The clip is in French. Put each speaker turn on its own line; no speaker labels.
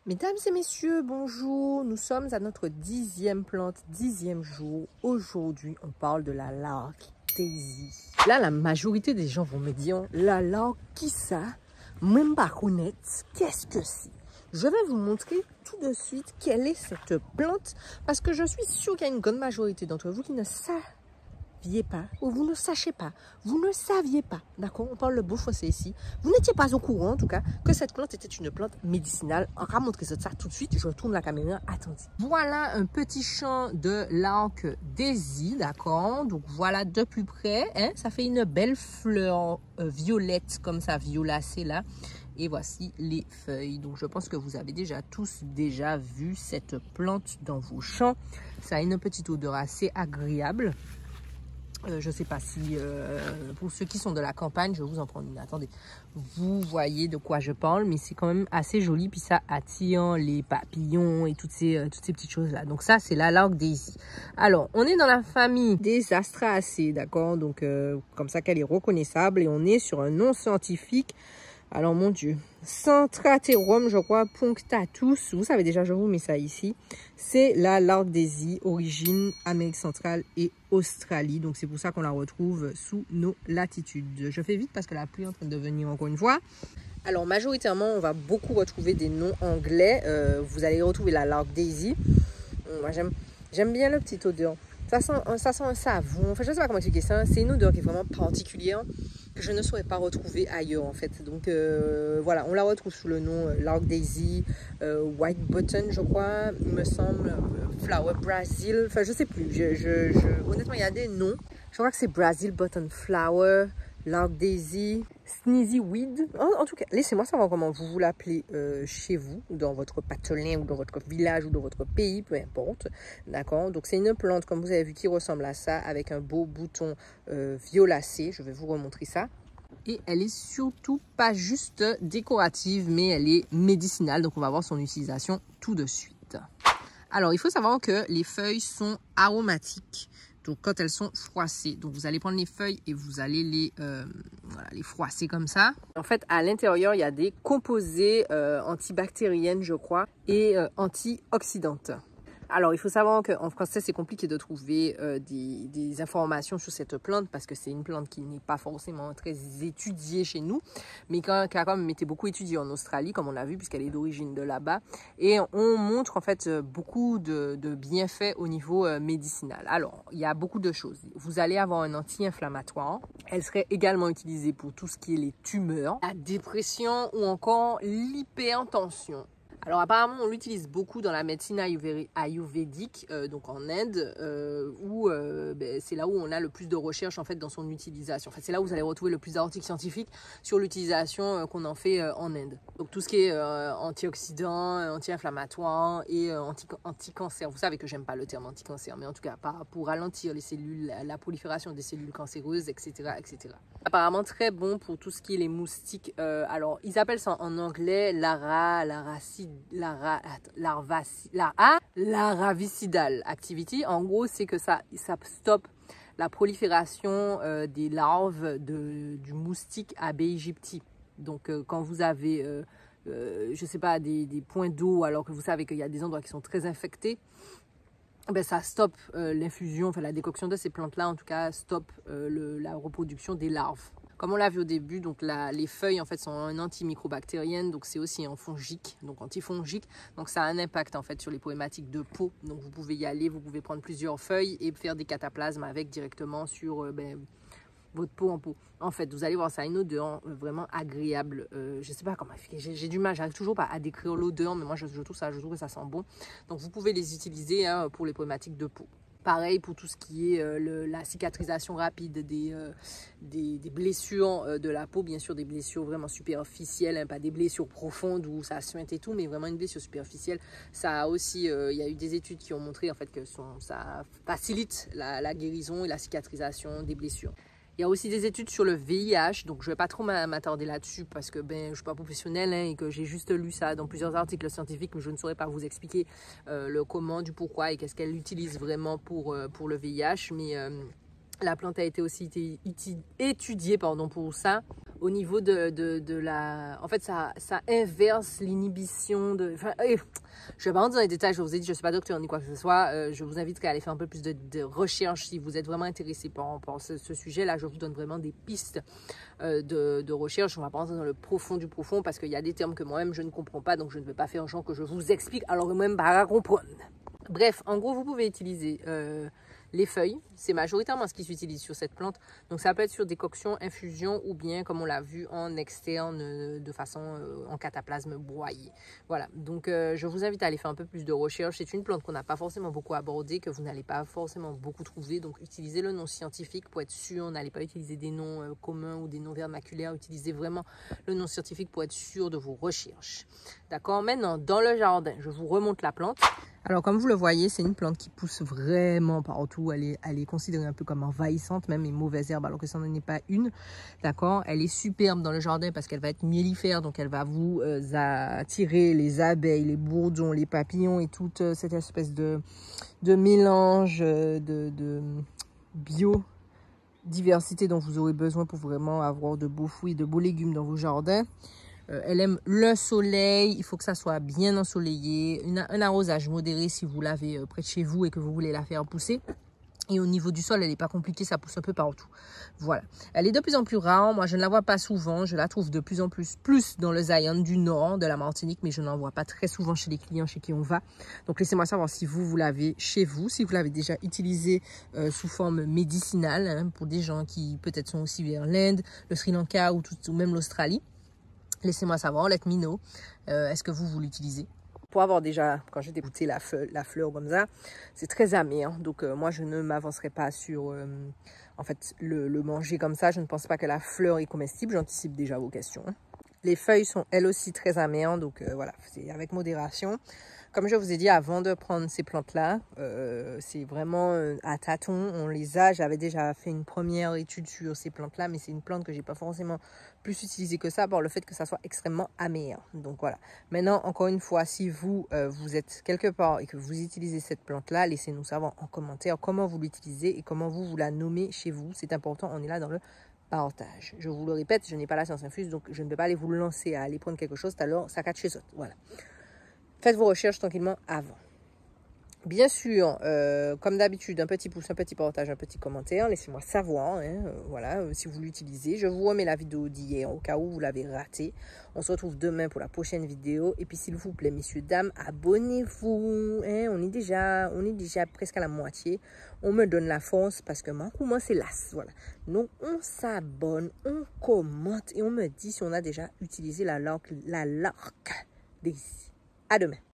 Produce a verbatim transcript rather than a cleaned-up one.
Mesdames et messieurs, bonjour. Nous sommes à notre dixième plante, dixième jour. Aujourd'hui, on parle de la largue Daisy. Là, la majorité des gens vont me dire, la largue, qui ça? Même pas connaître, qu'est-ce que c'est? Je vais vous montrer tout de suite quelle est cette plante parce que je suis sûre qu'il y a une grande majorité d'entre vous qui ne savent pas, ou vous ne sachez pas, vous ne saviez pas, d'accord, on parle le beau français ici, vous n'étiez pas au courant en tout cas que cette plante était une plante médicinale. On va montrer ça tout de suite, je tourne la caméra, attendez. Voilà un petit champ de largue Daisy, d'accord, donc voilà de plus près, hein, ça fait une belle fleur euh, violette comme ça, violacée là. Et voici les feuilles. Donc, je pense que vous avez déjà tous déjà vu cette plante dans vos champs. Ça a une petite odeur assez agréable. Euh, je ne sais pas si, euh, pour ceux qui sont de la campagne, je vais vous en prendre une. Attendez, vous voyez de quoi je parle, mais c'est quand même assez joli. Puis ça attire les papillons et toutes ces, euh, toutes ces petites choses-là. Donc ça, c'est la largue Daisy. Alors, on est dans la famille des Astracées, d'accord? Donc, euh, comme ça qu'elle est reconnaissable. Et on est sur un nom scientifique. Alors, mon Dieu, Centraterum, je crois, punctatus. Vous savez déjà, je vous mets ça ici. C'est la largue Daisy, origine Amérique centrale et Australie. Donc, c'est pour ça qu'on la retrouve sous nos latitudes. Je fais vite parce que la pluie est en train de venir encore une fois. Alors, majoritairement, on va beaucoup retrouver des noms anglais. Euh, vous allez retrouver la largue Daisy. Moi, j'aime j'aime bien le petit odeur. Ça sent, ça sent un savon. Enfin, je ne sais pas comment expliquer ça. C'est une odeur qui est vraiment particulière, que je ne saurais pas retrouver ailleurs en fait. Donc euh, voilà, on la retrouve sous le nom euh, largue Daisy, euh, White Button je crois, il me semble, euh, Flower Brazil, enfin je sais plus, je, je, je... honnêtement il y a des noms, je crois que c'est Brazil Button Flower, largue Daisy, Sneezy Weed, en, en tout cas laissez-moi savoir comment vous vous l'appelez euh, chez vous, dans votre patelin ou dans votre village ou dans votre pays, peu importe, d'accord. Donc c'est une plante comme vous avez vu qui ressemble à ça, avec un beau bouton euh, violacé, je vais vous remontrer ça. Et elle est surtout pas juste décorative, mais elle est médicinale, donc on va voir son utilisation tout de suite. Alors il faut savoir que les feuilles sont aromatiques. Donc, quand elles sont froissées, donc vous allez prendre les feuilles et vous allez les, euh, voilà, les froisser comme ça. En fait, à l'intérieur, il y a des composés euh, antibactériennes, je crois, et euh, antioxydantes. Alors, il faut savoir qu'en français, c'est compliqué de trouver euh, des, des informations sur cette plante parce que c'est une plante qui n'est pas forcément très étudiée chez nous, mais qui a quand même été beaucoup étudiée en Australie, comme on l'a vu, puisqu'elle est d'origine de là-bas. Et on montre en fait beaucoup de, de bienfaits au niveau euh, médicinal. Alors, il y a beaucoup de choses. Vous allez avoir un anti-inflammatoire. Elle serait également utilisée pour tout ce qui est les tumeurs, la dépression ou encore l'hypertension. Alors apparemment on l'utilise beaucoup dans la médecine ayurvédique, euh, donc en Inde, euh, où euh, ben, c'est là où on a le plus de recherches en fait dans son utilisation. En fait, c'est là où vous allez retrouver le plus d'articles scientifiques sur l'utilisation euh, qu'on en fait euh, en Inde. Donc tout ce qui est euh, antioxydant, anti-inflammatoire et euh, anti-cancer. Vous savez que j'aime pas le terme anti-cancer, mais en tout cas pour ralentir les cellules, la, la prolifération des cellules cancéreuses, et cetera, et cetera. Apparemment très bon pour tout ce qui est les moustiques. Euh, alors ils appellent ça en anglais lara, laracide. La, la, la, ah, la ravicidal activity, en gros c'est que ça, ça stoppe la prolifération euh, des larves de, du moustique Aedes aegypti. Donc euh, quand vous avez euh, euh, je sais pas des, des points d'eau alors que vous savez qu'il y a des endroits qui sont très infectés, ben ça stoppe euh, l'infusion, enfin la décoction de ces plantes là en tout cas stoppe euh, le, la reproduction des larves. Comme on l'a vu au début, donc la, les feuilles en fait sont un antimicrobactérienne, donc c'est aussi un fongique, donc antifongique. Donc ça a un impact en fait sur les problématiques de peau. Donc vous pouvez y aller, vous pouvez prendre plusieurs feuilles et faire des cataplasmes avec directement sur euh, ben, votre peau en peau. En fait, vous allez voir, ça a une odeur vraiment agréable. Euh, je sais pas comment, j'ai du mal, j'arrive toujours pas à décrire l'odeur, mais moi je, je trouve ça, je trouve que ça sent bon. Donc vous pouvez les utiliser hein, pour les problématiques de peau. Pareil pour tout ce qui est euh, le, la cicatrisation rapide des, euh, des, des blessures euh, de la peau, bien sûr des blessures vraiment superficielles, hein, pas des blessures profondes où ça suinte et tout, mais vraiment une blessure superficielle. Ça a aussi, euh, il y a eu des études qui ont montré en fait que son, ça facilite la, la guérison et la cicatrisation des blessures. Il y a aussi des études sur le V I H, donc je ne vais pas trop m'attarder là-dessus parce que ben, je ne suis pas professionnelle hein, et que j'ai juste lu ça dans plusieurs articles scientifiques, mais je ne saurais pas vous expliquer euh, le comment, du pourquoi et qu'est-ce qu'elle utilise vraiment pour, euh, pour le V I H. Mais euh, la plante a été aussi été étudiée pardon, pour ça. au niveau de, de, de la... En fait, ça, ça inverse l'inhibition de... Enfin, eh, je ne vais pas rentrer dans les détails, je vous ai dit, je ne suis pas docteur ni quoi que ce soit. Euh, je vous invite à aller faire un peu plus de, de recherche si vous êtes vraiment intéressé par, par ce, ce sujet-là. Je vous donne vraiment des pistes euh, de, de recherche. On ne va pas rentrer dans le profond du profond parce qu'il y a des termes que moi-même je ne comprends pas, donc je ne vais pas faire genre que je vous explique alors même pas à comprendre. Bref, en gros, vous pouvez utiliser... Euh, les feuilles, c'est majoritairement ce qui s'utilise sur cette plante. Donc, ça peut être sur décoction, infusion ou bien, comme on l'a vu, en externe, euh, de façon euh, en cataplasme broyé. Voilà. Donc, euh, je vous invite à aller faire un peu plus de recherche. C'est une plante qu'on n'a pas forcément beaucoup abordée, que vous n'allez pas forcément beaucoup trouver. Donc, utilisez le nom scientifique pour être sûr. N'allez pas utiliser des noms euh, communs ou des noms vernaculaires. Utilisez vraiment le nom scientifique pour être sûr de vos recherches. D'accord? Maintenant, dans le jardin, je vous remonte la plante. Alors, comme vous le voyez, c'est une plante qui pousse vraiment partout. Elle est, elle est considérée un peu comme envahissante, même une mauvaise herbe, alors que ça n'en est pas une. D'accord? Elle est superbe dans le jardin parce qu'elle va être mellifère, donc elle va vous euh, attirer les abeilles, les bourdons, les papillons et toute euh, cette espèce de, de mélange euh, de, de biodiversité dont vous aurez besoin pour vraiment avoir de beaux fruits, de beaux légumes dans vos jardins. Euh, elle aime le soleil, il faut que ça soit bien ensoleillé, une, un arrosage modéré si vous l'avez euh, près de chez vous et que vous voulez la faire pousser. Et au niveau du sol, elle n'est pas compliquée, ça pousse un peu partout. Voilà. Elle est de plus en plus rare, moi je ne la vois pas souvent, je la trouve de plus en plus, plus dans le Zion du Nord de la Martinique, mais je n'en vois pas très souvent chez les clients chez qui on va. Donc laissez-moi savoir si vous, vous l'avez chez vous, si vous l'avez déjà utilisée euh, sous forme médicinale, hein, pour des gens qui peut-être sont aussi vers l'Inde, le Sri Lanka ou, tout, ou même l'Australie. Laissez-moi savoir, let me know. Euh, Est-ce que vous, vous l'utilisez? Pour avoir déjà, quand j'ai goûté la, la fleur comme ça, c'est très amer. Donc, euh, moi, je ne m'avancerai pas sur euh, en fait, le, le manger comme ça. Je ne pense pas que la fleur est comestible. J'anticipe déjà vos questions. Les feuilles sont elles aussi très amères. Donc, euh, voilà, c'est avec modération. Comme je vous ai dit, avant de prendre ces plantes-là, euh, c'est vraiment euh, à tâtons. On les a. J'avais déjà fait une première étude sur ces plantes-là, mais c'est une plante que j'ai pas forcément plus utilisée que ça par le fait que ça soit extrêmement amer. Donc voilà. Maintenant, encore une fois, si vous, euh, vous êtes quelque part et que vous utilisez cette plante-là, laissez-nous savoir en commentaire comment vous l'utilisez et comment vous, vous la nommez chez vous. C'est important, on est là dans le partage. Je vous le répète, je n'ai pas la science infuse, donc je ne vais pas aller vous lancer à aller prendre quelque chose, alors ça cache chez autres. Voilà. Faites vos recherches tranquillement avant. Bien sûr, euh, comme d'habitude, un petit pouce, un petit partage, un petit commentaire. Laissez-moi savoir, hein, euh, voilà, euh, si vous l'utilisez. Je vous remets la vidéo d'hier au cas où vous l'avez raté. On se retrouve demain pour la prochaine vidéo. Et puis, s'il vous plaît, messieurs, dames, abonnez-vous. Hein, on est déjà, on est déjà presque à la moitié. On me donne la force parce que moi, comment c'est las, voilà. Donc, on s'abonne, on commente et on me dit si on a déjà utilisé la larque, la larque des... À demain.